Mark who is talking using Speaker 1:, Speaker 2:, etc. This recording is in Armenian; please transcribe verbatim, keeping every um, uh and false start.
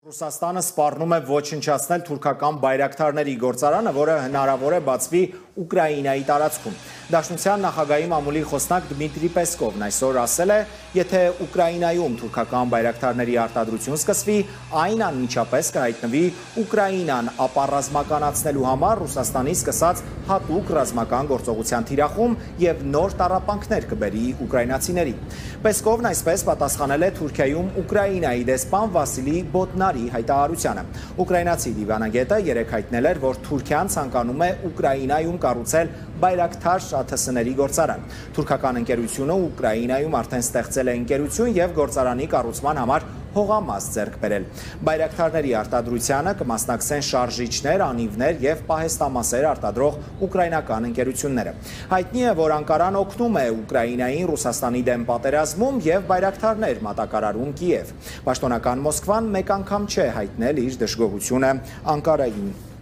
Speaker 1: Ռուսաստանը սպառնում է ոչնչացնել թուրքական բայրակթարների գործարանը, որը հնարավոր է բացվի Ուկրաինայի տարածքում։ Դաշնության նախագահի մամուլի խոսնակ Դմիտրի Պեսկովն այսօր ասել է, եթե Ուկրաինայում թուրքական բայրակթարների արտադրություն սկսվի, այն անմիջապես կհայտնվի Ուկրաինան ապառազմականացնելու համար Ռուսաստանի սկսած հատուկ ռազմական գործողության թիրախում եւ նոր տառապանքներ կբերի ուկրաինացիների։ Պեսկովն այսպես պատասխանել է Թուրքիայում Ուկրաինայի դեսպան Վասիլի Բոդնարի հայտարարությանը։ Ուկրաինացի դիվանագետը երեկ հայտնել էր, որ Թուրքիան ցանկանում է Ուկրաինայում կառուցել բայրակթար ԱԹՍ-ների գործարան։ Թուրքական ընկերությունը Ուկրաինայում արդեն ստեղծել է ընկերություն եւ գործարանի կառուցման համար հողամաս ձեռք բերել։ Բայրակթարների արտադրությանը կմասնակցեն շարժիչներ, անիվներ եւ պահեստամասեր արտադրող ուկրաինական ընկերությունները։ Հայտնի է, որ Անկարան օգնում է Ուկրաինային Ռուսաստանի դեմ պատերազմում եւ բայրակթարներ մատակարարում Կիև։ Պաշտոնական Մոսկվան մեկ անգամ չէ հայտնել իր դժգոհությունը Անկարային։